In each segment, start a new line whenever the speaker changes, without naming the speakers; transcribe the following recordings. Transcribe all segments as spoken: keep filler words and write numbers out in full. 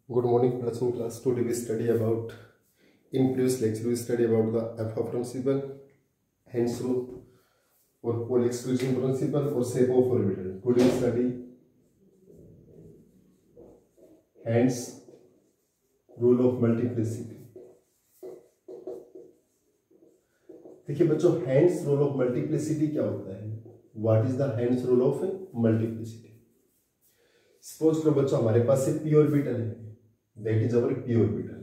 Good morning, plus one class. Today we study about, in previous lecture we study about the F O principle, Hence rule, or pole exclusion principle, or shape of orbital. Today we study Hence rule of multiplicity. देखिए बच्चों, Hence rule of multiplicity क्या होता है? What is the Hence rule of multiplicity? Suppose करो बच्चों हमारे पास एक p orbital है. That is our p orbital,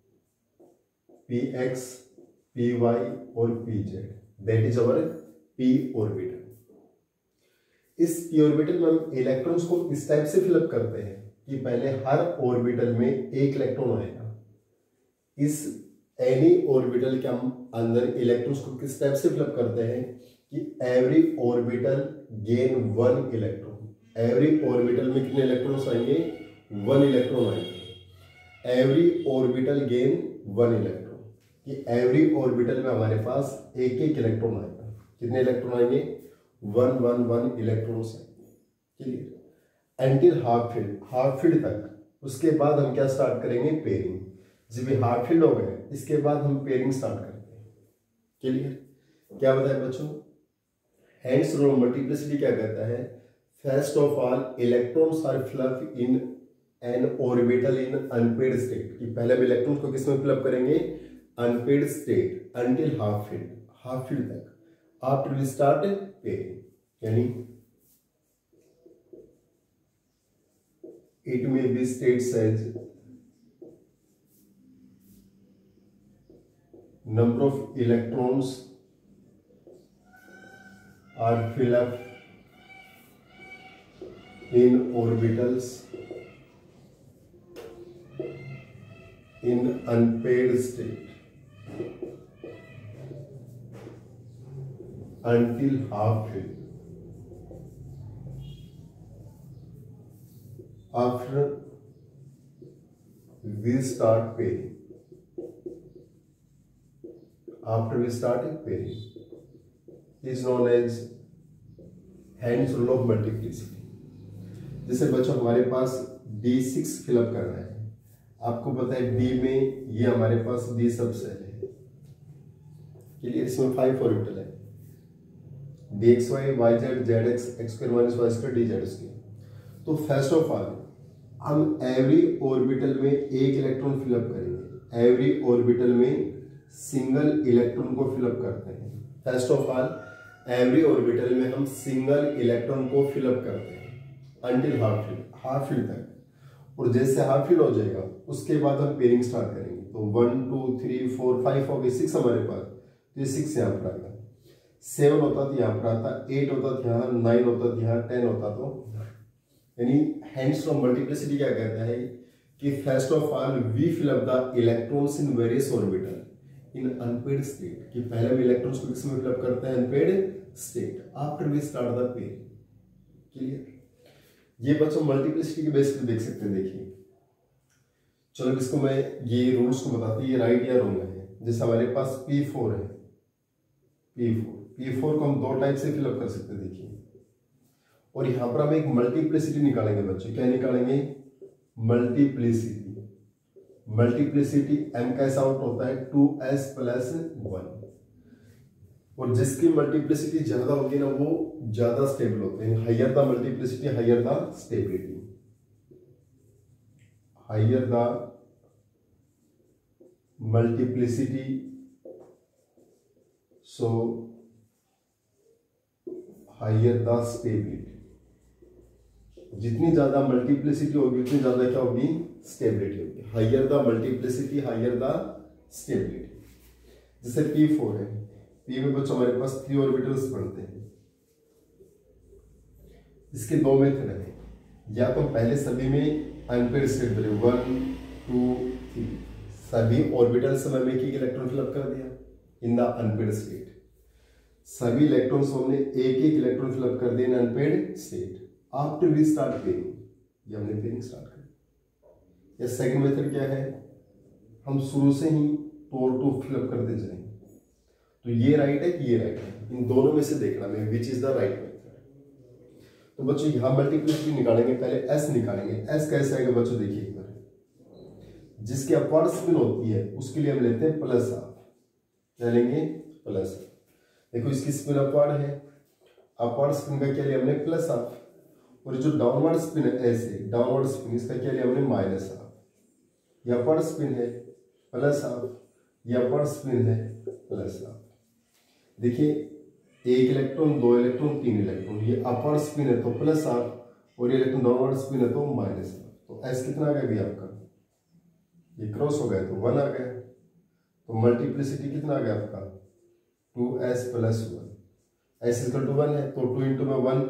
px, py और pz. That is our p orbital. इस p orbital में हम इलेक्ट्रॉन्स को इस टाइप से फिलअप करते हैं कि पहले हर ऑर्बिटल में एक इलेक्ट्रॉन आएगा. इस एनी ऑर्बिटल के हम अंदर इलेक्ट्रॉन्स को किस टाइप से फिलअप करते हैं कि every orbital gain one electron. Every orbital में कितने इलेक्ट्रॉन्स आएंगे? वन इलेक्ट्रॉन आएंगे. Every orbital gain one electron, कि एवरी ऑर्बिटल में हमारे पास एक एक इलेक्ट्रॉन आएगा. कितने इलेक्ट्रॉन आएंगे? वन वन वन इलेक्ट्रॉन्स आएंगे. Clear? Until half filled, half filled तक. उसके बाद हम क्या स्टार्ट करेंगे? पेयरिंग. जब ये हाफ फील्ड हो गए, इसके बाद हम पेयरिंग स्टार्ट करते हैं. क्लियर? क्या बताया बच्चों? हेंस रूल ऑफ मल्टीप्लिसिटी क्या कहता है? First of all electrons are fill up in an orbital in unpaired state. कि पहले हम इलेक्ट्रॉन को किसमें फिलअप करेंगे? Unpaired state until half filled, half filled तक. आफ्टर वी स्टार्ट पेयरिंग, यानी it may be states as number of electrons are filled up in orbitals in unpaired state until half filled. After we start pairing. After we start pairing is known as Hence rule of multiplicity. जैसे बच्चों हमारे पास D six fill up करना है. आपको पता है D में ये हमारे पास D सब सेल है. क्लियर? इसमें फाइव ऑर्बिटल है. D x Y, Y Z, Z x, x square minus y square, d z square. तो फर्स्ट ऑफ ऑल हम एवरी ऑर्बिटल में एक इलेक्ट्रॉन फिलअप करेंगे. एवरी ऑर्बिटल में सिंगल इलेक्ट्रॉन को फिलअप करते हैं. First of all every orbital में हम सिंगल इलेक्ट्रॉन को फिलअप करते हैं until half filled, half filled तक. और जैसे हाफ फील्ड हो जाएगा उसके बाद हम पेयरिंग स्टार्ट करेंगे. तो one two three four five हो गए, सिक्स हमारे पास. तो ये सिक्स यहाँ पर आएगा. सेवन होता तो यहाँ पर आता, एट होता तो यहाँ, नाइन होता तो यहाँ, टेन होता तो. यानी हेंस ऑफ मल्टीप्लिसिटी क्या कहता है कि first of all we fill up the electrons in various orbital in unpaired state. कि पहले हम इलेक्ट्रॉन्स को किसमें फिलअप करते हैं? Unpaired state. After we start the pair. Clear? ये बच्चों मल्टीप्लिसिटी के बेस पे देख सकते हैं. देखिए चलो इसको मैं ये रूल्स को बताती हूँ, ये राइट या रॉन्ग है. जैसे हमारे पास पी फोर है, पी फोर पी फोर को हम दो टाइप से फिलअप कर सकते हैं. देखिए, और यहां पर हम एक मल्टीप्लिसिटी निकालेंगे बच्चों. क्या निकालेंगे? मल्टीप्लिसिटी. मल्टीप्लिसिटी m कैसा आउट होता है? Two s plus one. और जिसकी मल्टीप्लिसिटी ज्यादा होगी ना वो ज्यादा स्टेबल होते हैं. Higher the multiplicity higher the stability. Higher the multiplicity so higher the stability. जितनी ज्यादा मल्टीप्लिसिटी होगी उतनी ज्यादा क्या होगी? स्टेबिलिटी होगी. Higher the multiplicity higher the stability. जैसे पी फोर है, पी में बच्चों हमारे पास थ्री ऑर्बिटल्स बनते हैं. इसके दो मेथड है. या तो पहले सभी में अनपेड स्टेट बने, वन टू थ्री, सभी ऑर्बिटल्स में एक एक इलेक्ट्रॉन फिलअप कर दिया इन द अनपेड स्टेट. सभी इलेक्ट्रॉन्स हमने एक एक इलेक्ट्रॉन फिलअप कर दिया in unpaired state. After we start pairing, ये हमने पेयरिंग स्टार्ट कर. या सेकंड मेथड क्या है? हम शुरू से ही टू टू फिलअप करते जाएंगे. तो ये राइट है कि ये राइट है? इन दोनों में से देखना है which is the right method. तो बच्चों यहां मल्टीप्लिसिटी निकालेंगे, पहले एस निकालेंगे. एस कैसे आएगा बच्चों? देखिए एक बार जिसकी अपवर्ड स्पिन होती है उसके लिए हम लेते हैं प्लस हाफ, क्या लेंगे प्लस हाफ। देखो इसकी स्पिन अपवर्ड है, अपवर्ड स्पिन का क्या लिया हमने प्लस हाफ, और जो डाउनवर्ड स्पिन है ऐसे डाउनवर्ड स्पिन इसका क्या लिया हमने माइनस हाफ। ये अपवर्ड स्पिन है प्लस हाफ, ये अपवर्ड स्पिन है प्लस हाफ। देखिए एक इलेक्ट्रॉन, दो इलेक्ट्रॉन, तीन इलेक्ट्रॉन, ये अपवर्ड स्पिन है तो प्लस हाफ और ये इलेक्ट्रॉन डाउनवर्ड स्पिन है तो माइनस हाफ। तो एस कितना आ गया भी आपका, ये क्रॉस हो गया तो वन आ गया, तो मल्टीप्लिसिटी कितना आ गया आपका two s plus one. S equal to one है तो टू इंटू में वन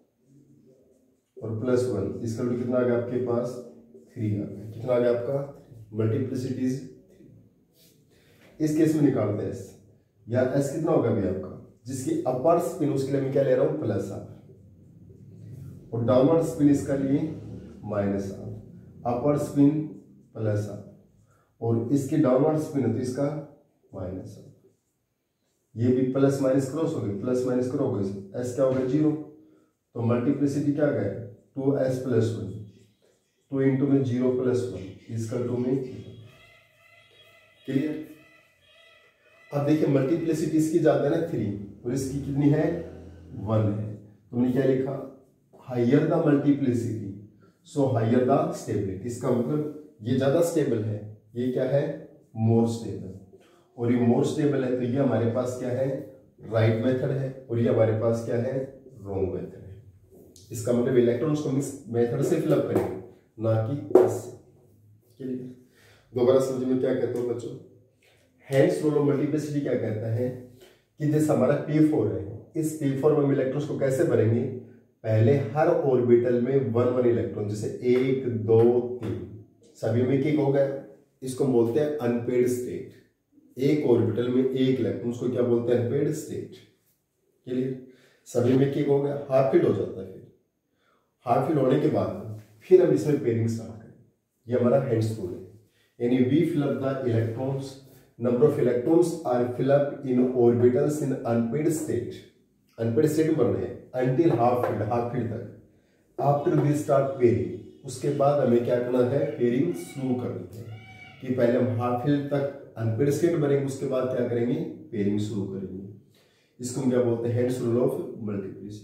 और प्लस वन इसका टू कितना आ गया आपके पास थ्री आ गया। कितना आ गया आपका मल्टीप्लिसिटी इज थ्री। इस केस में निकालते हैं एस, या एस कितना होगा भी आपका, जिसकी अपवर्ड स्पिन उसके लिए मैं क्या ले रहा हूं प्लस हाफ, और डाउनवर्ड स्पिन इसका लिए minus half, upward spin plus half, और इसकी डाउनवर्ड स्पिन है तो इसका माइनस हाफ। ये भी प्लस माइनस क्रॉस हो गए, प्लस माइनस क्रॉस हो गए, एस क्या होगा जीरो, तो मल्टीप्लिसिटी क्या गया two s plus one, two into में जीरो प्लस वन इसका टू में क्लियर। अब देखिए मल्टीप्लिसिटी इसकी ज्यादा है ना थ्री, और इसकी कितनी है वन है, तुमने क्या लिखा higher the multiplicity so higher the stability. इसका मतलब ये ज्यादा स्टेबल है, ये क्या है मोर स्टेबल, और ये मोर स्टेबल है तो ये हमारे पास क्या है राइट मेथड है, और ये हमारे पास क्या है रॉन्ग मेथड है। इसका मतलब इलेक्ट्रॉन्स को हम इस मेथड से फिलअप करेंगे ना कि इससे। दोबारा समझ में क्या कहते हो बच्चों, हेन्स रूल ऑफ मल्टीप्लिसिटी क्या कहता है कि जैसे हमारा पी फोर है, इस पी फोर में हम इलेक्ट्रॉन्स को कैसे भरेंगे, पहले हर ऑर्बिटल में वन वन इलेक्ट्रॉन, जैसे एक दो तीन सभी में किक हो गया, इसको बोलते हैं अनपेड स्टेट। एक ऑर्बिटल में एक इलेक्ट्रॉन, उसको क्या बोलते हैं अनपेड स्टेट। क्लियर, सभी में किक हो गया, हाफ फिल्ड हो जाता है। फिर हाफ फिल्ड होने के बाद फिर हम इसमें पेयरिंग स्टार्ट करें, ये हमारा हेन्स रूल है। यानी we fill up the electrons, number of electrons are fill up in orbitals in unpaired state, unpaired state में बन रहे हैं until half filled, half filled तक। आफ्टर वी स्टार्ट पेयरिंग, उसके बाद हमें क्या करना है पेयरिंग शुरू करनी है, कि पहले हम हाफ फिल्ड तक अनपेड स्टेट बनेंगे, उसके बाद क्या करेंगे पेयरिंग शुरू करेंगे। इसको हम क्या बोलते हैं हेन्स रूल ऑफ मल्टीप्लिसिटी।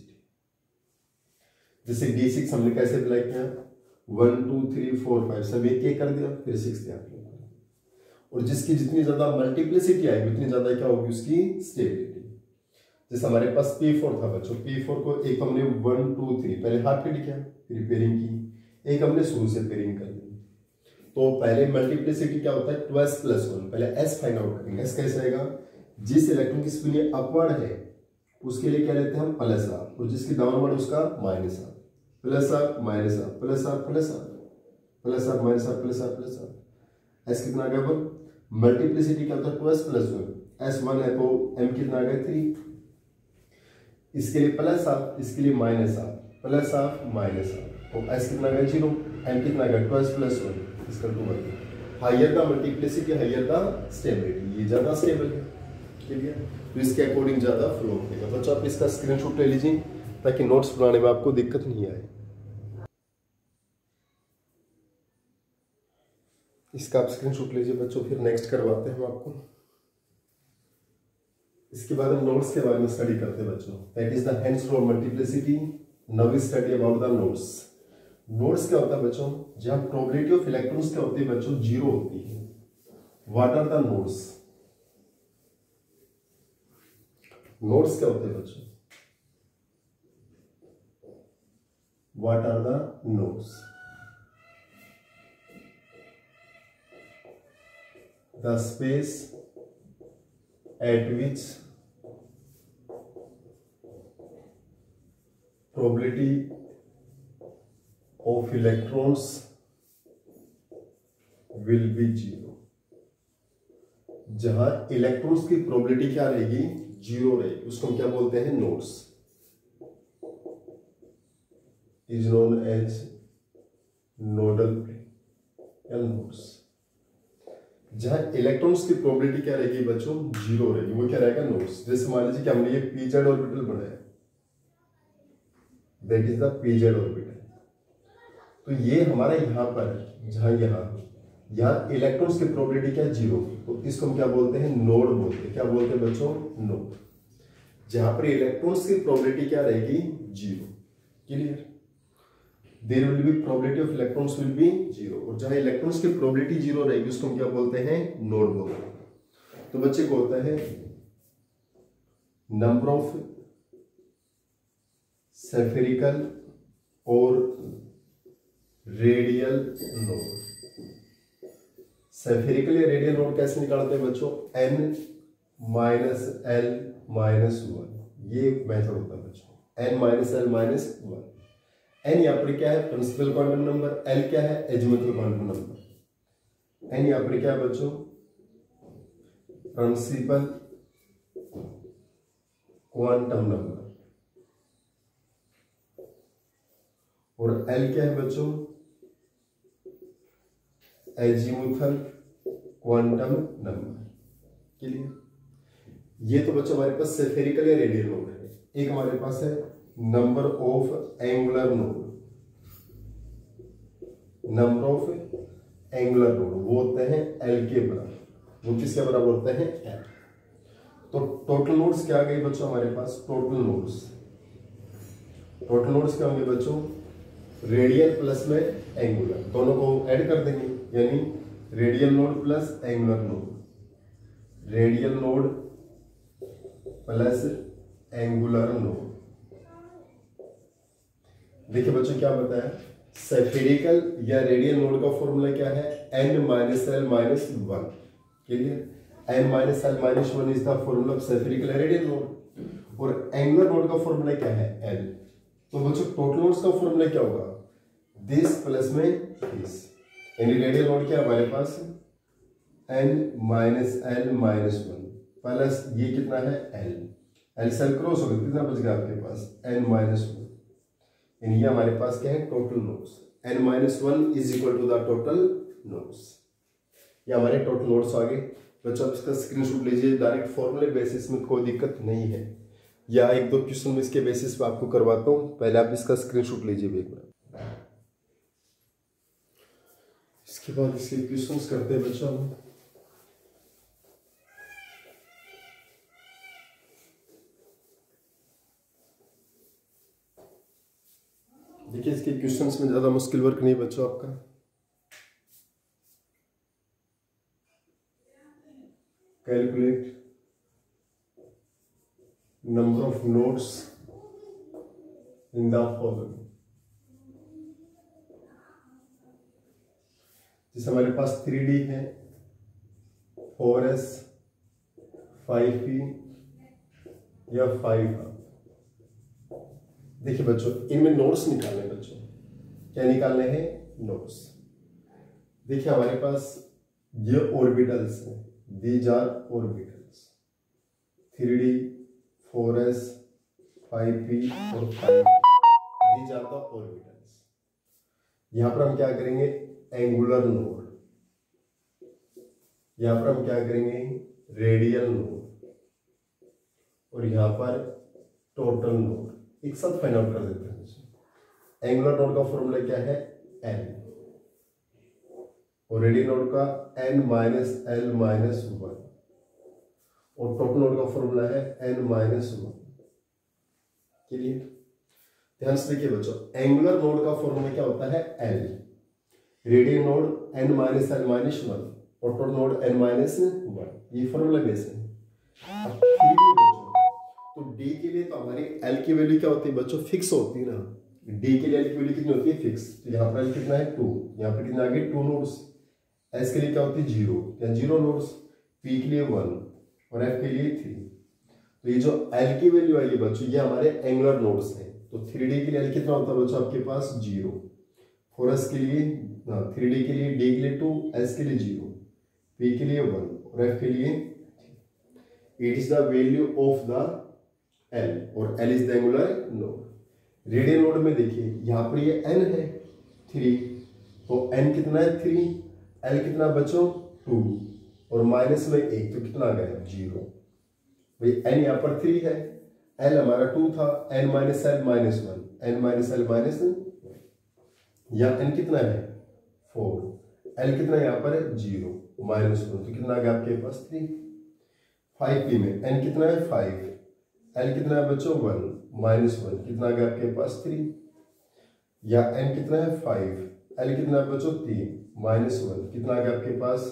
जैसे डी सिक्स हमने कैसे अप्लाई किया, one two three four five सब एक एक कर दिया, फिर सिक्स दिया, और जिसकी जितनी ज्यादा मल्टीप्लिसिटी आएगी उतनी ज्यादा क्या होगी उसकी स्टेबिलिटी। जैसे हमारे पास पी फोर था बच्चों, पी फोर को एक हमने वन टू थ्री पहले हाफ फिल्ड किया, फिर पेयरिंग की, एक हमने शुरू से पेयरिंग कर दी। तो पहले मल्टीप्लिसिटी क्या होता है टू एस प्लस वन, पहले एस फाइंड आउट करेंगे। एस कैसे आएगा, जिस इलेक्ट्रॉन की स्पिन अपवर्ड है उसके लिए क्या लेते हैं हम प्लस हाफ, और जिसकी डाउनवर्ड उसका minus half, plus half minus half, plus half plus half, plus half minus half, plus half plus half. S कितना आ गया वन, मल्टीप्लिसिटी क्या होता है two s plus one, S one है तो एम कितना आ गया थ्री, इसके लिए प्लस हाफ, इसके लिए minus half, plus half minus half, तो एस कितना आ गया जीरो, एम कितना आ गया टू एस प्लस वन, इसका two one. Higher the multiplicity higher the stability, ये ज्यादा स्टेबल है, ठीक है, तो इसके अकॉर्डिंग ज्यादा फ्लो करेगा। बच्चों आप इसका स्क्रीनशॉट ले लीजिए ताकि नोट्स बनाने में आपको दिक्कत नहीं आए। इसका आप स्क्रीनशॉट लीजिए बच्चों, फिर नेक्स्ट करवाते हैं हम आपको। इसके बाद हम नोट्स के बारे में स्टडी करते हैं बच्चों, that is the Hund's rule of multiplicity. Now we study about the nodes. Nodes क्या होता है बच्चों, जहां प्रोबेबिलिटी ऑफ इलेक्ट्रॉन्स क्या होती है बच्चों जीरो होती है। What are the nodes, nodes क्या होते हैं बच्चों, what are the nodes, the space at which probability of electrons will be zero, जहां इलेक्ट्रॉन्स की प्रोबेबिलिटी क्या रहेगी जीरो रहेगी, उसको हम क्या बोलते हैं nodes, is known as nodal plane या नोड्स। जहां इलेक्ट्रॉन्स की प्रोबेबिलिटी क्या रहेगी बच्चों जीरो रहेगी, वो क्या रहेगा नोड्स। जैसे मान लीजिए कि हमने ये पीजेड ऑर्बिटल बनाया, that is the p z orbital, तो ये हमारा यहां पर है, जहां यहां यहाँ इलेक्ट्रॉन्स की प्रोबेबिलिटी क्या है, जीरो, तो इसको हम क्या बोलते हैं, नोड बोलते हैं। क्या बोलते हैं बच्चों, नोड। जहां पर इलेक्ट्रॉन्स की प्रोबेबिलिटी क्या रहेगी, zero. Clear, there will be probability of electrons will be zero, और जहां इलेक्ट्रॉन्स की प्रोबेबिलिटी जीरो रहेगी उसको हम क्या बोलते हैं, नोड बोलते हैं। तो बच्चे को होता है नंबर ऑफ सेफेरिकल और रेडियल नोड। सेफेरिकल या रेडियल नोड कैसे निकालते हैं बच्चों, n minus L minus one, ये मेथड होता है बच्चों, n minus L minus one. N यहाँ पर क्या है, प्रिंसिपल क्वांटम नंबर, एल क्या है, एजिमुथल क्वांटम नंबर। एन यहाँ पर क्या है बच्चों, प्रिंसिपल क्वांटम नंबर, और एल क्या है बच्चों, एजिमुथल क्वांटम नंबर। क्लियर, ये तो बच्चों हमारे पास सेफेरिकल या रेडियल नोड है। एक हमारे पास है number of angular node, number of angular node वो होते हैं एल के बराबर, वो किसके बराबर होते हैं, एल। तो टोटल नोड्स क्या आ गई बच्चों हमारे पास, टोटल नोड्स, टोटल नोड्स क्या होंगे बच्चों, रेडियल प्लस में एंगुलर, दोनों को ऐड कर देंगे, यानी radial node plus angular node, radial node plus angular node. देखिए बच्चों क्या बताया, सेफेरिकल या रेडियल नोड का फॉर्मूला क्या है, n minus L minus one. Clear, n minus L minus one is the formula of spherical या रेडियल नोड, और एंगुलर नोड का फॉर्मूला क्या है, एल। तो बच्चों टोटल नोड्स का फॉर्मूला क्या होगा, दिस प्लस में दिस, यानी रेडियल नोड क्या हमारे पास, n minus L minus one plus ये कितना है, एल, एल से एल क्रॉस हो गया, कितना बच गया आपके पास, एन माइनस वन, यानी ये हमारे पास क्या है, total nodes, n minus one is equal to the total nodes. ये हमारे टोटल नोड्स आ गए बच्चों। आप इसका स्क्रीनशॉट लीजिए, डायरेक्ट फॉर्मूले बेसिस में कोई दिक्कत नहीं है, या एक दो क्वेश्चन में इसके बेसिस पे आपको करवाता हूँ, पहले आप इसका स्क्रीनशॉट लीजिए एक बार, इसके बाद इसके क्वेश्चंस करते हैं बच्चों। देखिए इसके क्वेश्चंस में ज्यादा मुश्किल वर्क नहीं बच्चों आपका। Calculate number of nodes in the following. जैसे हमारे पास थ्री डी है, फोर एस, फाइव पी या फाइव। देखिए बच्चों इनमें नोड्स निकालने हैं बच्चों, क्या निकालने हैं, नोड्स। देखिए हमारे पास ये ऑर्बिटल्स हैं, these are orbitals, three D, four s, five P और five, these are the orbitals. यहां पर हम क्या करेंगे, एंगुलर नोड, यहां पर हम क्या करेंगे, रेडियल नोड, और यहां पर टोटल नोड, एक साथ फाइंड आउट कर देते हैं। एंगुलर नोड का फॉर्मूला क्या है, एन, और रेडियल नोड का n minus L minus one, और टोटल नोड का फॉर्मूला है एन माइनस वन। क्लियर, ध्यान से देखिए बच्चों, एंगुलर नोड का फॉर्मूला क्या होता है, l, radial node n minus L minus one, और total node n minus one, ये फॉर्मूला बेस है। अब तो डी के लिए तो हमारी एल की वैल्यू क्या होती है बच्चों, फिक्स होती है ना, डी के लिए एल की वैल्यू कितनी होती है, फिक्स। तो यहाँ पर एल कितना है, टू, यहाँ पर कितना आ गया, टू नोड्स। एस के लिए क्या होती है, जीरो, या जीरो नोड्स। पी के लिए वन, और एफ के लिए थ्री। तो ये जो एल की वैल्यू आई है बच्चों, ये हमारे एंगुलर नोड्स हैं। तो थ्री डी के लिए एल कितना होता है बच्चों आपके पास, जीरो। फोर एस के लिए, थ्री डी के लिए, डी के लिए टू, एस के लिए जीरो, पी के लिए वन, और एफ के लिए। It is the value of the l, और l is the angular node. Radial node में देखिए यहां पर ये एन है थ्री, तो एन कितना है, थ्री, एल कितना बच्चों, टू, और माइनस में एक, तो कितना आ गया, जीरो। भाई एन यहाँ पर थ्री है, एल हमारा टू था, n minus L minus one, n minus L minus, या एन कितना है, फोर, एल कितना यहाँ पर है जीरो माइनस वन, तो कितना आ गया आपके पास थ्री। फाइव पी में एन कितना है फाइव, एल कितना है बच्चों वन माइनस वन, कितना आ गया आपके पास थ्री। या एन कितना है फाइव, एल कितना है बच्चों तीन माइनस वन, कितना आ गया आपके पास।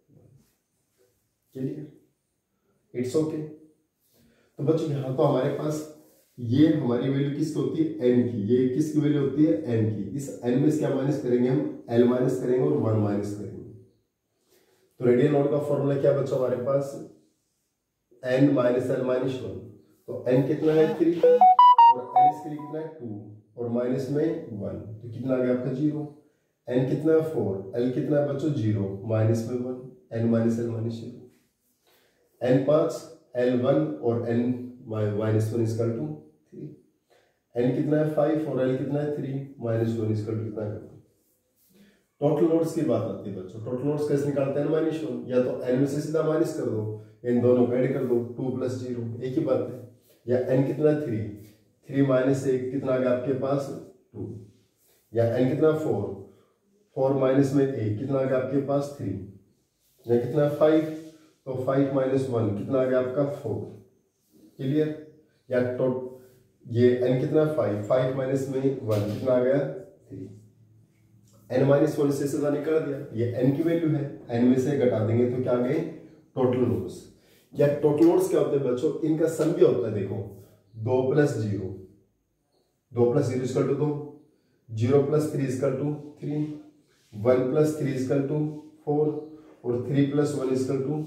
Clear, it's okay. तो बच्चों यहाँ तो हमारे पास ये हमारी वैल्यू किसकी होती है एन की, ये किसकी वैल्यू होती है एन की। इस एन में से क्या माइनस करेंगे हम, एल माइनस करेंगे और वन माइनस करेंगे। तो रेडियन नोड का फॉर्मूला क्या बच्चों हमारे पास, n minus L minus one. तो एन कितना है थ्री और एल इसके लिए कितना है टू और माइनस में वन, तो कितना आ गया आपका जीरो। एन कितना है फोर, एल कितना है बच्चों जीरो माइनस में one, n minus L minus zero. N पांच, एल वन और n minus one equal to three. N कितना है फाइव और एल कितना है three minus one equal to कितना है। टोटल नोड्स की बात आती है बच्चों, टोटल नोड्स कैसे निकालते हैं माइनस वन, या तो एन में से सीधा माइनस कर दो, इन दोनों को ऐड कर दो, टू प्लस जीरो एक ही बात है। या एन कितना है थ्री, थ्री माइनस एक कितना आ गया आपके पास टू। या एन कितना फोर, फोर माइनस में एक कितना आ गया आपके पास थ्री। या कितना फाइव, तो फाइव माइनस वन कितना आ गया आपका फोर। क्लियर। या तो ये एन कितना फाइव, फाइव माइनस में वन कितना आ गया थ्री। एन माइनस वन से सीधा निकाल दिया, ये एन की वैल्यू है, एन में से घटा देंगे तो क्या आ गए टोटल नोड्स। या टोटल नोड्स क्या होते हैं बच्चों, इनका सम भी होता है। देखो दो प्लस जीरो, दो प्लस जीरो इजकल टू दो, zero plus three equal to three, one plus three equal two four और three plus one equal two,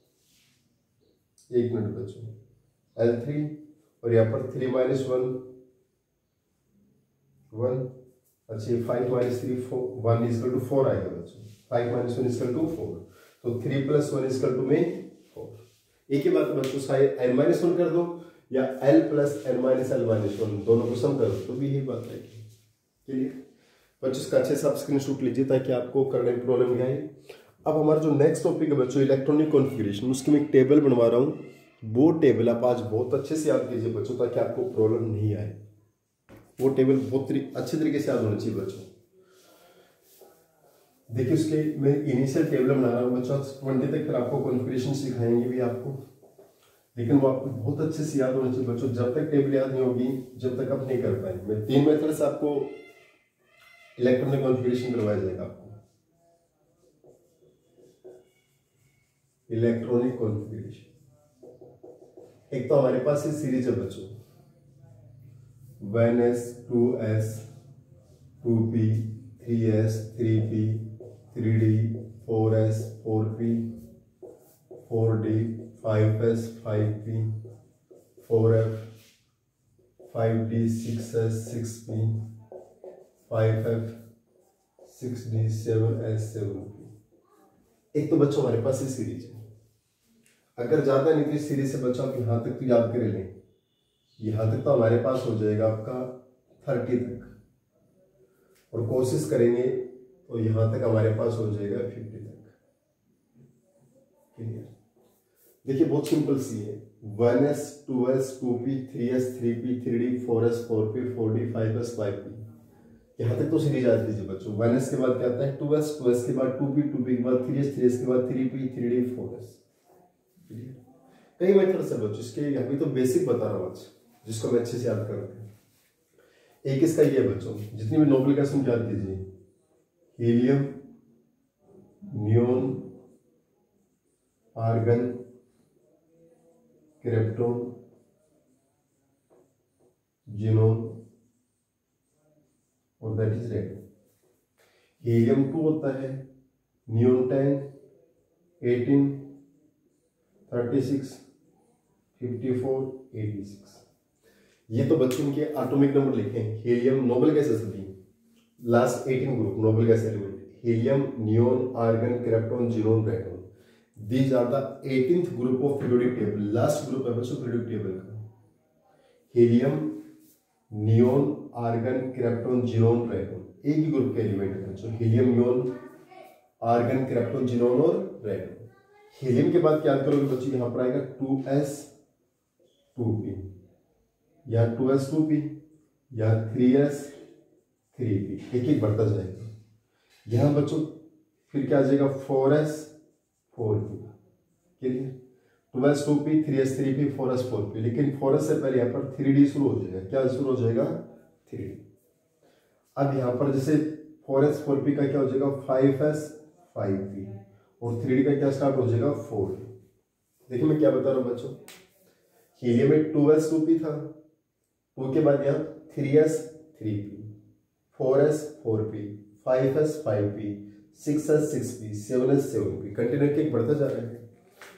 एक मिनट बच्चों, एल थ्री और यहाँ पर थ्री माइनस वन वन। अच्छा ये five minus three four, one equal two four आएगा बच्चों, five minus one equal two four, तो three plus one equal two में फोर। एक ही बात बच्चों, चाहे एन माइनस वन कर दो या L plus N minus L minus one, दोनों को सम कर दो तो भी यही बात आएगी। क्लियर बच्चों, इसका अच्छे से आप स्क्रीनशॉट लीजिए ताकि आपको करने में प्रॉब्लम नहीं आए। अब हमारा जो नेक्स्ट टॉपिक है बच्चों इलेक्ट्रॉनिक कॉन्फ़िगरेशन, उसकी मैं एक टेबल बनवा रहा हूँ। वो टेबल आप आज बहुत अच्छे से याद कीजिए बच्चों ताकि आपको प्रॉब्लम नहीं आए। वो टेबल बहुत अच्छे तरीके से याद होना चाहिए बच्चों। देखिए उसके मैं इनिशियल टेबल बना रहा हूँ बच्चों, ट्वेंटी तक फिर आपको कॉन्फ़िगरेशन सिखाएंगे भी आपको, लेकिन वो आपको बहुत अच्छे से याद होना चाहिए बच्चों। जब तक टेबल याद नहीं होगी जब तक आप नहीं कर पाएंगे। मैं तीन मेथड से आपको इलेक्ट्रॉनिक कॉन्फ़िगरेशन करवाया जाएगा आपको। इलेक्ट्रॉनिक कॉन्फ़िगरेशन एक तो हमारे पास ये सीरीज है बच्चों, one S, two S, two P, three S, three P, three D, four S, four P, four D, five S, five P, four F, five D, six S, six P, five F, six D, seven S, seven P. एक तो बच्चों हमारे पास ये series है। अगर ज्यादा नहीं तो इस सीरीज से बच्चों आप यहां तक तो याद कर लें, यहां तक तो हमारे पास हो जाएगा आपका थर्टी तक, और कोशिश करेंगे तो यहां तक हमारे पास हो जाएगा फिफ्टी तक। क्लियर। देखिए बहुत सिंपल सी है, one S, two S, two P, three S, three P, three D, four S, four P, four D, five S, five P. यहां तक तो सीरीज याद कीजिए बच्चों। वन एस के बाद क्या आता है टू एस, टू एस के बाद टू पी, टू पी के बाद थ्री एस, थ्री एस के बाद three P, three D, four S. कई मेथड से बच्चों, इसके अभी तो बेसिक बता रहा हूं आज, जिसको मैं अच्छे से याद कर रखा हूं। एक इसका ये है बच्चों, जितनी भी नोबल गैस याद कीजिए, helium, neon, argon, krypton, xenon और that is radium. Helium two होता है, neon ten, eighteen, thirty six, fifty four, eighty six. ये तो बच्चों के एटॉमिक नंबर लिखे हैं। हीलियम नोबल गैसेस भी last eighteen group noble gas element, helium, neon, argon, krypton, xenon, radon. These are the eighteenth group of periodic table. Last group है बच्चों periodic table का। Helium, neon, argon, krypton, xenon, radon एक ही group के element है बच्चों। Helium, neon, argon, krypton, xenon और radon. Helium के बाद क्या याद करोगे बच्चों, यहां पर आएगा टू एस, टू पी, या टू एस, टू पी, या थ्री एस, थ्री पी, एक एक बढ़ता जाएगा। यहां बच्चों फिर क्या आ जाएगा four S four P, clear. Two S two P, three S three P, four S four P, लेकिन फोर एस से पहले यहाँ पर थ्री डी शुरू हो जाएगा। क्या शुरू हो जाएगा? Three D. अब यहाँ पर जैसे फोर एस फोर पी का क्या हो जाएगा? फाइव एस फाइव पी, और थ्री डी का क्या स्टार्ट हो जाएगा? फोर। देखिए मैं क्या बता रहा हूँ बच्चों, हीलियम में टू एस टू पी था, टू के बाद यहाँ three S three P, four S four P, five S five P, six S six P, seven S seven P, continue केक बढ़ता जा रहा है।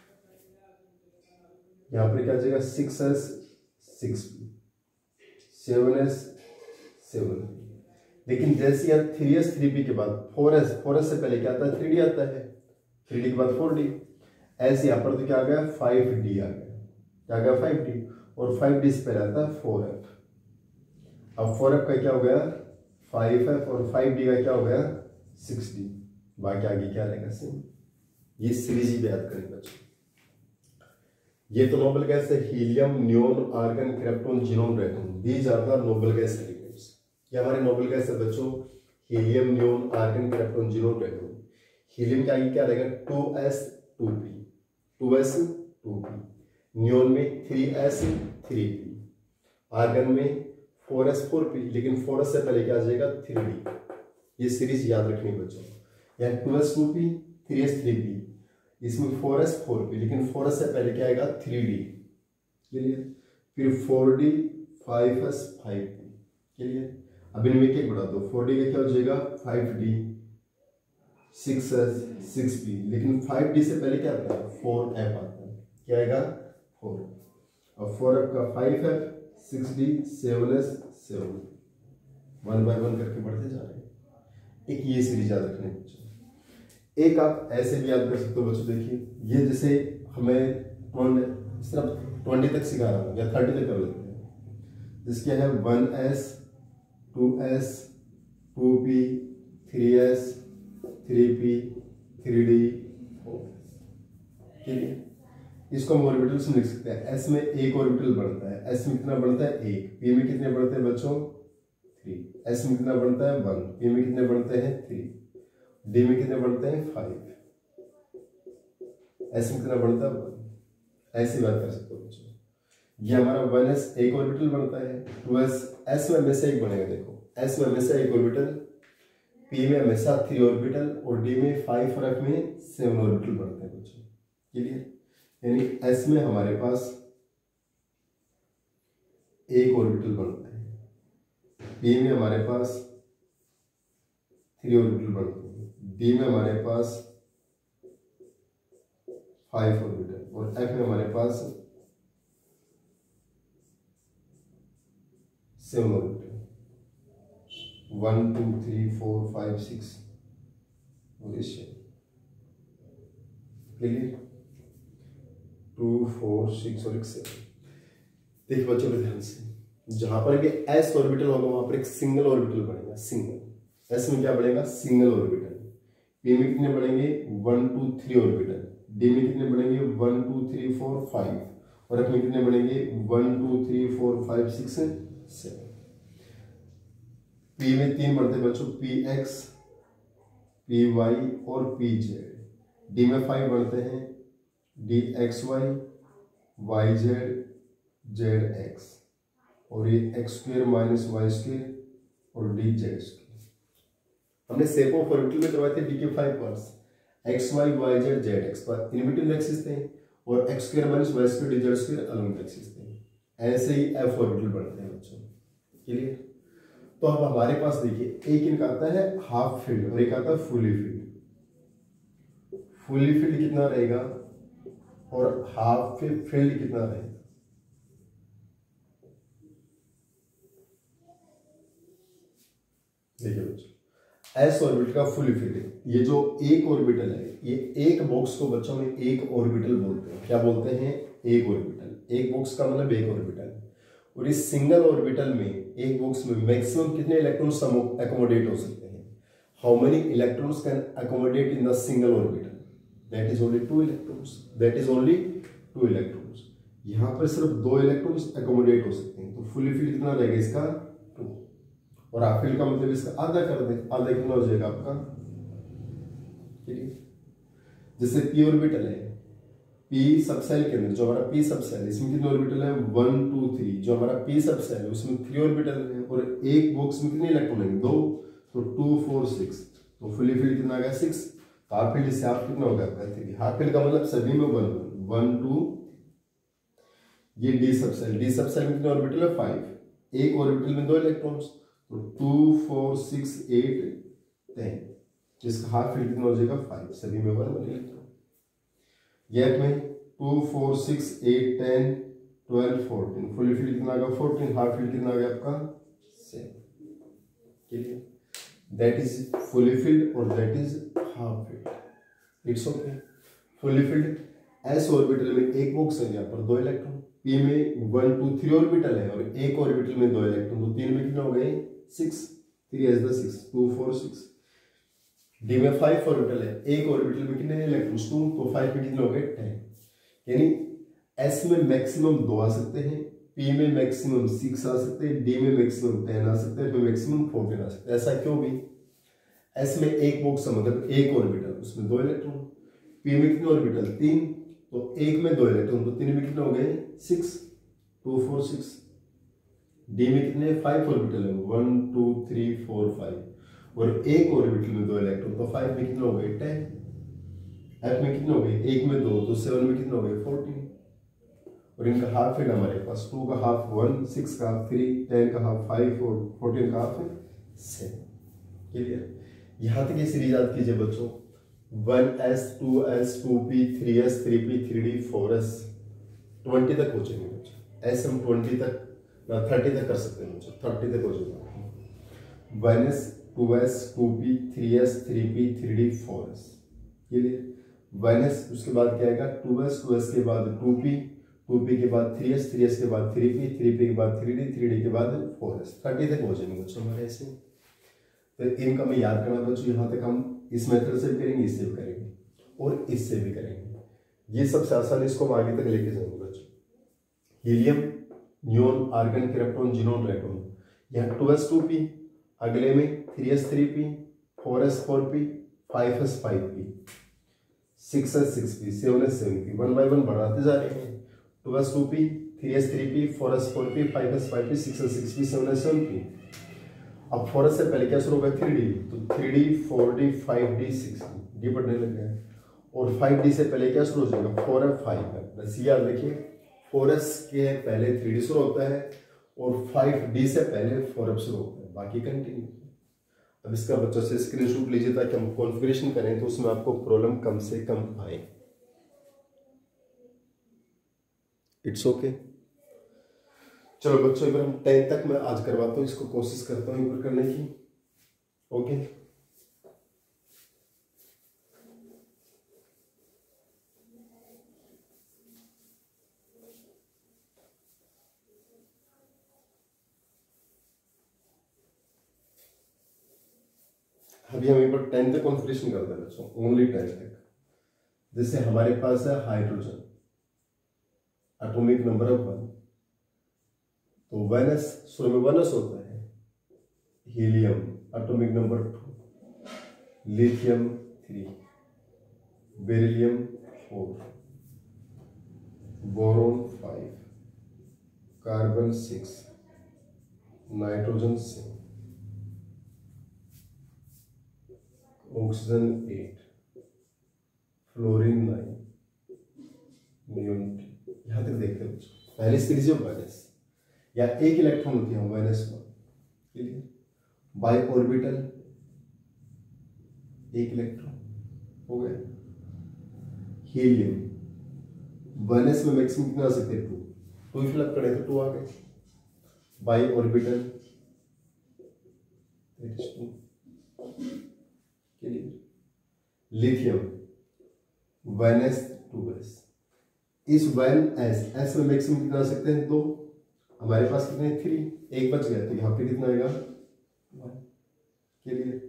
यहाँ पर क्या आ जाएगा? Six S six P, seven S seven P. लेकिन जैसे यहाँ थ्री एस थ्री पी के बाद फोर एस, फोर एस से पहले क्या आता है? थ्री डी आता है, थ्री डी के बाद फोर डी। ऐसे यहाँ पर तो क्या आ गया? फाइव डी आ गया। क्या आ गया? Five D. और फाइव डी से पहले आता है फोर एफ। अब फोर एफ का क्या हो गया? फाइव एफ, और फाइव डी का क्या हो गया? Six D. बाकी आगे क्या रहेगा? सेम। ये सीरीज ही याद करें बच्चों। ये तो नोबल गैस है, helium, neon, argon, krypton, xenon, radon. These are the noble gas elements. ये हमारे नोबल गैस है बच्चों, helium, neon, argon, krypton, xenon, radon. Helium के आगे क्या रहेगा? Two S two P, two S two P. Neon में three S three P, argon में फोर एस फोर पी, लेकिन फोर एस से पहले क्या आ जाएगा? Three D. ये सीरीज याद रखनी बच्चों। यहाँ two S two P, three S three P, इसमें फोर एस फोर पी, लेकिन फोर एस से पहले क्या आएगा? Three D, clear. फिर four D, five S five P, clear. अब इनमें एक बढ़ा दो, फोर डी का क्या हो जाएगा? Five D, six S six P, लेकिन फाइव डी से पहले क्या आता है? फोर एफ आता है। क्या आएगा? फोर। और फोर एफ का five F, six D, seven S seven, one by one करके बढ़ते जा रहे हैं। एक ये सीरीज याद रखने बच्चों। एक आप ऐसे भी याद कर सकते हो बच्चों, देखिए ये जैसे हमें सिर्फ ट्वेंटी तक सिखा रहा हूँ या थर्टी तक कर लेते हैं। जिसके है one S, two S, two P, three S, three P, three D, ठीक है। इसको हम ऑर्बिटल से लिख सकते हैं। एस में एक ऑर्बिटल बढ़ता है, एस में कितना बढ़ता है? एक। पी में कितने बढ़ते हैं बच्चों? थ्री। एस में कितना बढ़ता है? वन। पी में कितने बढ़ते हैं? थ्री। डी में कितने बढ़ते हैं? फाइव। एस में कितना बढ़ता है? वन। ऐसी बात कर सकते हो बच्चों। ये हमारा वन एस एक ऑर्बिटल बनता है, टू एस, एस में हमेशा एक बनेगा। देखो एस में हमेशा एक ऑर्बिटल, पी में हमेशा थ्री ऑर्बिटल, और डी में फाइव और एफ में सेवन ऑर्बिटल बनते हैं बच्चों, क्लियर। यानी एस में हमारे पास एक ऑर्बिटल बनता है, पी में हमारे पास थ्री ऑर्बिटल बनते हैं, डी में हमारे पास फाइव ऑर्बिटल, और एफ में हमारे पास seven orbital. One two three four five six और इससे क्लियर, टू फोर सिक्स और एक सेवन। देखिए बच्चों के ध्यान से, जहां पर ये एस ऑर्बिटल होगा वहां पर एक सिंगल ऑर्बिटल बनेगा, सिंगल। एस में क्या बढ़ेगा? Single orbital. पी में कितने बढ़ेंगे? One two three orbital. D में कितने बढ़ेंगे? One two three four five, और एफ में कितने बढ़ेंगे? One two three four five six seven. P में तीन बढ़ते बच्चों, पी एक्स, पी वाई और पी जेड। डी में फाइव बढ़ते हैं, D x Y, Y Z, Z X, और ये x square minus Y square और डी जेड स्क्वेयर। हमने शेप ऑफ ऑर्बिटल में करवाए थे डी के five parts, X Y Y Z Z X पर इन बिटवीन एक्सिस थे, और X square minus Y square D Z square along axis थे। ऐसे ही एफ ऑर्बिटल बनते हैं बच्चों, क्लियर। तो अब हमारे पास देखिए, एक इनका आता है हाफ फील्ड और एक आता है फुली फील्ड। फुली फील्ड कितना रहेगा और हाफ फील्ड कितना रहेगा? देखिए बच्चों, एस ऑर्बिटल का फुली फील्ड, ये जो एक ऑर्बिटल है, ये एक बॉक्स को बच्चों में एक ऑर्बिटल बोलते हैं। क्या बोलते हैं? एक ऑर्बिटल। एक बॉक्स का मतलब एक ऑर्बिटल। और इस सिंगल ऑर्बिटल में, एक बॉक्स में मैक्सिमम कितने इलेक्ट्रॉन्स अकोमोडेट हो सकते हैं? How many electrons can accommodate in the single orbital? That is only two electrons. That is only two electrons. यहाँ पर सिर्फ दो इलेक्ट्रॉन्स अकोमोडेट हो सकते हैं। तो फुली फील्ड कितना रहेगा इसका? टू। और हाफ फील्ड का मतलब इसका आधा कर दे, आधा कितना हो जाएगा आपका? जैसे पी ऑर्बिटल है, पी सबसेल के अंदर जो हमारा पी सबसेल इसमें कितने ऑर्बिटल है, वन टू थ्री। जो हमारा पी सबसेल है उसमें थ्री ऑर्बिटल है और एक बॉक्स में कितने इलेक्ट्रॉन है, दो, तो टू फोर सिक्स, तो फुली फील्ड कितना आ गया, सिक्स। हाफ फील्ड से हाफ कितना हो गया, थ्री। हाफ फील्ड का मतलब सभी में वन वन टू। ये डी सबसेल, डी सबसेल में कितने ऑर्बिटल है, फाइव। एक ऑर्बिटल में दो इलेक्ट्रॉन्स, तो two four six eight ten, जिसका हाफ फील्ड कितना हो जाएगा, फाइव। सभी में वन वन इलेक्ट्रॉन। गैप में two four six eight ten twelve fourteen, full filled कितना आ गया, फोर्टीन। हाफ फील्ड कितना आ गया आपका, seven. Clear? That is fully filled और that is half filled. It's okay. Fully filled S orbital में एक बॉक्स है, यहाँ पर दो इलेक्ट्रॉन। पी में वन टू थ्री ऑर्बिटल है और एक ऑर्बिटल में दो इलेक्ट्रॉन, तो तीन में कितना हो गए, six. Three as the six, two four six. D में फाइव ऑर्बिटल है, एक ऑर्बिटल में कितने इलेक्ट्रॉन्स, टू, तो फाइव में कितने हो गए, टेन। यानी एस में मैक्सिमम दो आ सकते हैं, पी में मैक्सिमम सिक्स आ सकते हैं, डी में मैक्सिमम टेन आ सकते हैं, मैक्सिमम फोर्टीन आ सकते हैं। ऐसा क्यों भी? एस में एक बॉक्स मतलब एक ऑर्बिटल, उसमें दो इलेक्ट्रॉन। पी में कितने ऑर्बिटल, तीन, तो एक में दो इलेक्ट्रॉन, तो तीन में कितने हो गए, six, two four six. D में कितने, फाइव ऑर्बिटल है, one two three four five, और एक ऑर्बिटल में दो इलेक्ट्रॉन, तो फाइव में कितने हो गए, टेन। एफ में कितने हो गए, एक में दो, तो सेवन में कितने हो गए, फोर्टीन। और इनका हाफ फील्ड हमारे पास, टू का हाफ वन, सिक्स का हाफ थ्री, टेन का हाफ फाइव और फोर्टीन का हाफ सेवन। क्लियर? यहां तक ये सीरीज याद कीजिए बच्चों, one S, two S, two P, three S, three P, three D, four S, twenty तक हो जाएंगे बच्चों। एस हम ट्वेंटी तक, थर्टी तक कर सकते हैं बच्चों, थर्टी तक हो जाएगा। One S, two S, two P, three S, three P, three D, four S. Clear? One S, उसके बाद क्या आएगा, टू एस, टू एस के बाद टू पी, टू पी के बाद थ्री एस, थ्री एस के बाद थ्री पी, थ्री पी के बाद थ्री डी, थ्री डी के बाद फोर एस। थर्टी तक हो जाएंगे बच्चों हमारे ऐसे। तो इनका हमें याद करना बच्चों, यहाँ तक हम इस मेथड से भी करेंगे, इससे भी करेंगे और इससे भी करेंगे। ये सबसे आसान, इसको हम आगे तक लेके जाएंगे बच्चों। Helium, neon, argon, krypton, xenon, radon. यहाँ टू एस टू पी, अगले में three S three P, four S four P, five S five P, six S six P, seven S seven P. One by one बढ़ाते जा रहे हैं। Two S two P, three S three P, four S four P, five S five P, six S six P, seven S seven P. अब four S से पहले क्या शुरू होगा, थ्री डी, तो three D, four D, five D, six D, D बढ़ने लग गया। और फाइव डी से पहले क्या शुरू हो जाएगा, फोर एफ फाइव है। बस याद रखिए, फोर एस के पहले थ्री डी शुरू होता है और फाइव डी से पहले फोर एफ शुरू होता है, बाकी कंटिन्यू। अब इसका बच्चों से स्क्रीनशॉट लीजिए ताकि हम कॉन्फ़िगरेशन करें तो उसमें आपको प्रॉब्लम कम से कम आए। It's okay. चलो बच्चों, एक बार हम टेन तक मैं आज करवाता हूँ, इसको कोशिश करता हूँ एक बार करने की। ओके, अभी हम एक बार टेन तक कॉन्फ़िगरेशन करते हैं बच्चों, ओनली टेन तक। जैसे हमारे पास है hydrogen, atomic number of one, तो वन एस शुरू में वन एस होता है। Helium atomic number two, lithium three, beryllium four, boron five, carbon six, nitrogen seven, oxygen eight, fluorine nine, neon ten. यहां तक देखते हैं बच्चों। पहली सीरीज ऑफ वन एस या एक इलेक्ट्रॉन होती है one S one. Clear? By orbital एक इलेक्ट्रॉन हो गया। हीलियम वन एस में मैक्सिमम कितना आ सकते हैं, टू, टू फिलअप करें तो टू आ गए। By orbital two. Clear? Lithium one S two S, इस वन एस एस में मैक्सिमम कितना आ सकते हैं, दो। हमारे पास कितने, थ्री, एक बच गया, तो यहाँ पे कितना आएगा, वन। क्लियर?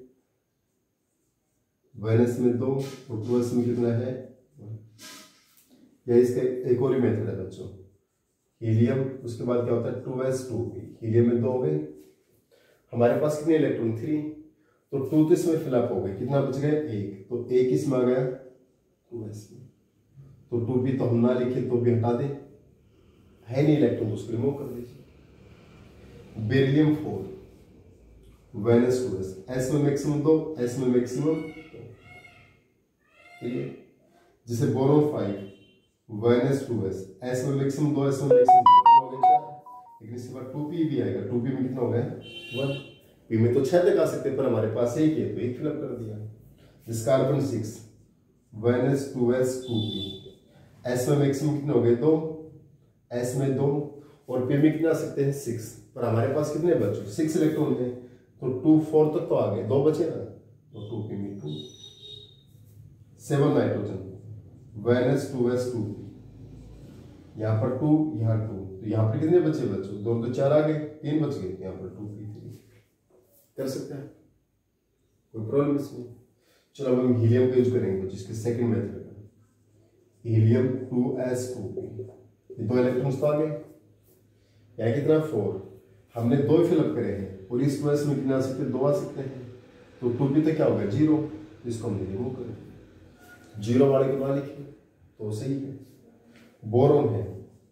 वन एस में दो और टू एस में कितना है, वन। या इसका एक और ही मेथड है बच्चों, हीलियम, उसके बाद क्या होता है, two S two P, helium में दो हो गए। हमारे पास कितने इलेक्ट्रॉन, थ्री, तो टू तो इसमें फिलअप हो गए, कितना बच गया एक, तो एक इसमें आ गया टू एस में। तो टू पी तो हम ना लिखे तो भी हटा दे, है नहीं इलेक्ट्रॉन तो उसको रिमूव कर दीजिए। Beryllium four, valence two S, S में मैक्सिमम दो, एस में मैक्सिमम, ठीक है। जैसे boron five, valence two S, S में मैक्सिमम दो, एस में मैक्सिमम दो, कितना हो गया चार। लेकिन इसके बाद टू पी भी आएगा, टू पी में कितना हो गया वन, पी में तो छह तक आ सकते पर हमारे पास एक है तो एक फिलअप कर दिया। जिस carbon six, valence two S two P, S में मैक्सिमम कितने हो गए दो, एस में दो, और पी में कितने आ सकते हैं सिक्स, पर हमारे पास कितने बचे सिक्स इलेक्ट्रॉन में, तो टू फोर तक तो आ गए, दो बचे ना, तो टू पी में two. Seven nitrogen, valence two S two P, यहाँ पर टू, यहाँ टू, तो यहाँ पर कितने बचे बच्चों, दो तो चार आ गए, तीन बच गए, यहाँ पर टू पी थ्री। कर सकते हैं, कोई प्रॉब्लम इसमें। चलो अब हम हीलियम का यूज करेंगे जिसके सेकंड मेथड का, helium two S two P, ये दो इलेक्ट्रॉन्स तो आ गए, यहाँ कितना फोर, हमने दो फिलअप करे हैं, और इस वजह में कितने आ सकते हैं, दो आ सकते हैं, तो टू पी तो क्या होगा जीरो, इसको हमने रिमूव कर दिया, जीरो वाले के बाद लिखे तो सही है। बोरोन है,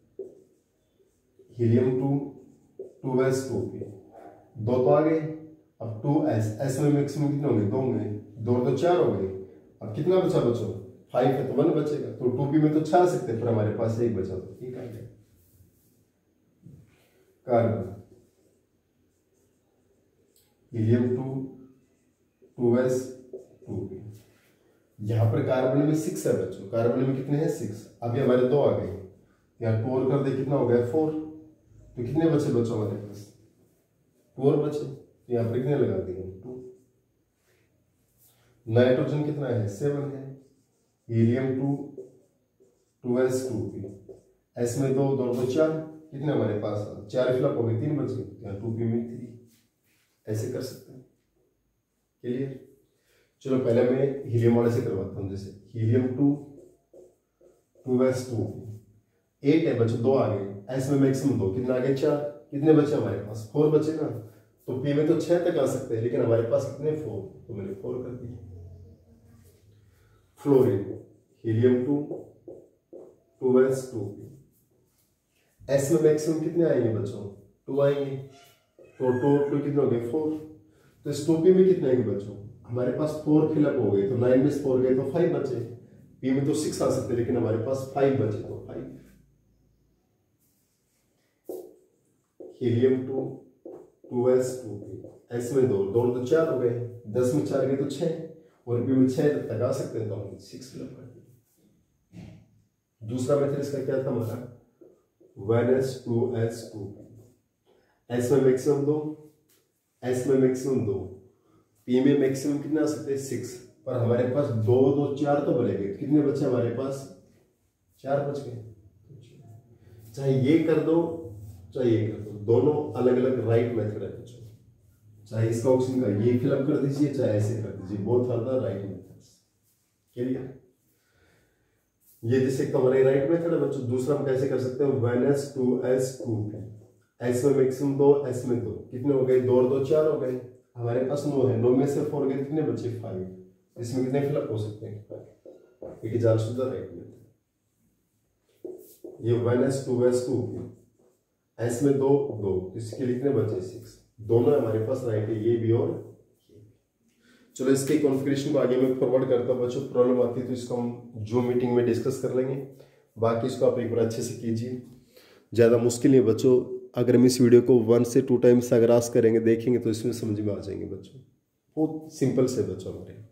helium two two S two P, दो तो आ गए, अब टू एस, एस में मैक्सिमम कितने होंगे दो होंगे, दो तो चार हो गए, अब कितना बचा बचो फाइव है तो वन बचेगा, तो टू पी में तो छह आ सकते हैं पर हमारे पास एक बचा, तो ठीक है। Carbon, helium two two S two P, यहां पर कार्बन में सिक्स है बच्चों, कार्बन में कितने हैं सिक्स, अभी हमारे दो आ गए, यहाँ टू और कर दे कितना हो गया फोर, तो कितने बचे बच्चों हमारे पास टू और बचे, तो यहाँ पर कितने लगा देंगे टू। नाइट्रोजन कितना है सेवन है, helium two two S two P, S में दो, दो दो चार, कितने हमारे पास चार फिलअप हो गए, तीन बच गए, यहाँ टू पी में थ्री, ऐसे कर सकते हैं। क्लियर। चलो पहले मैं हीलियम वाले से करवाता हूँ, जैसे helium two two S two P, eight है बच्चे, दो आ गए, एस में मैक्सिमम दो, कितने आ गए चार, कितने बचे हमारे पास फोर बचे ना, तो पी में तो छह तक आ सकते हैं लेकिन हमारे पास कितने फोर, तो मैंने फोर कर दिए। Fluorine, helium two two S two P, S में मैक्सिमम कितने आएंगे बच्चों टू आएंगे, तो टू टू कितने हो गए फोर, तो इस टू पी में कितने आएंगे बच्चों, हमारे पास फोर फिलअप हो गए, तो नाइन में फोर गए तो फाइव बचे, पी में तो सिक्स आ सकते लेकिन हमारे पास फाइव बचे, तो five. Helium two two S two P, S में दो, दो तो चार हो गए, दस में चार गए तो छह, और पी में छह तक आ सकते हैं, तो हमने सिक्स फिलअप कर दिया। दूसरा मेथड इसका क्या था हमारा, valence two S two P, S में मैक्सिमम दो, एस में मैक्सिमम दो, पी में मैक्सिमम कितना आ सकते हैं सिक्स, पर हमारे पास दो दो चार तो बनेंगे, कितने बचे हमारे पास चार बच गए, चाहे ये कर दो चाहे ये कर दो, दोनों अलग अलग राइट मेथड है बच्चों, चाहे इसका ऑप्शन का ये फिलअप कर दीजिए चाहे ऐसे कर दीजिए, both are the right methods. Clear. ये जैसे हमारा राइट मेथड है बच्चों, दूसरा हम कैसे कर सकते हैं, valence two S two P, S में मैक्सिमम दो, एस में दो, कितने हो गए दो और दो चार हो गए, हमारे पास नौ है, नौ में से फोर गए, कितने बचे फाइव, इसमें कितने फिलअप हो सकते हैं, it is also the right method. ये valence two S two P, S में दो दो, इसके कितने बचे सिक्स, दोनों हमारे पास राइट है, ये भी और ये भी। चलो इसके कॉन्फ़िगरेशन को आगे मैं फॉरवर्ड करता हूँ बच्चों, प्रॉब्लम आती है तो इसको हम जो मीटिंग में डिस्कस कर लेंगे, बाकी इसको आप एक बार अच्छे से कीजिए, ज़्यादा मुश्किल नहीं है बच्चों, अगर हम इस वीडियो को वन से टू टाइम्स अगर आस करेंगे देखेंगे तो इसमें समझ में आ जाएंगे बच्चों, बहुत सिंपल से बच्चों हमारे।